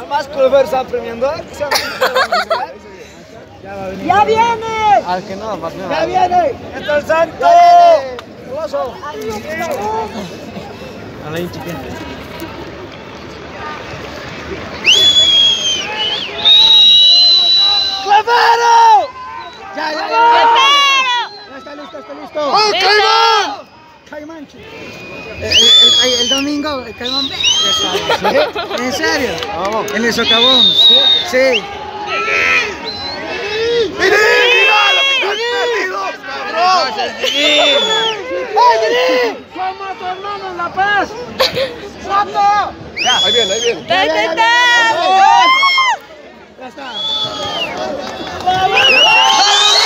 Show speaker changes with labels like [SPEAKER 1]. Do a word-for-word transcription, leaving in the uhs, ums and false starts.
[SPEAKER 1] más Clover está premiando.
[SPEAKER 2] ¡Ya viene!
[SPEAKER 1] Al que no, papi.
[SPEAKER 2] ¡Ya viene!
[SPEAKER 1] ¡Está el santo! ¡Oso! A la hincha. ¡Clavero! ¡Ya, ya, ya!
[SPEAKER 2] ¡Ya está listo, está listo!
[SPEAKER 1] ¡Oh, Caimán!
[SPEAKER 2] Caimán, chico. El, el, el domingo, el Caimán. ¿Sí? ¿En serio?
[SPEAKER 1] Vamos.
[SPEAKER 2] En el socavón. Sí. Sí.
[SPEAKER 1] ¡Mira lo que están perdidos, cabrón!
[SPEAKER 2] ¡Ay, Diri! ¡Somos tu hermano en La Paz! ¡Soto!
[SPEAKER 1] Ya, ahí viene, ahí viene.
[SPEAKER 2] ¡Ya, ya, ya! ¡Ya está!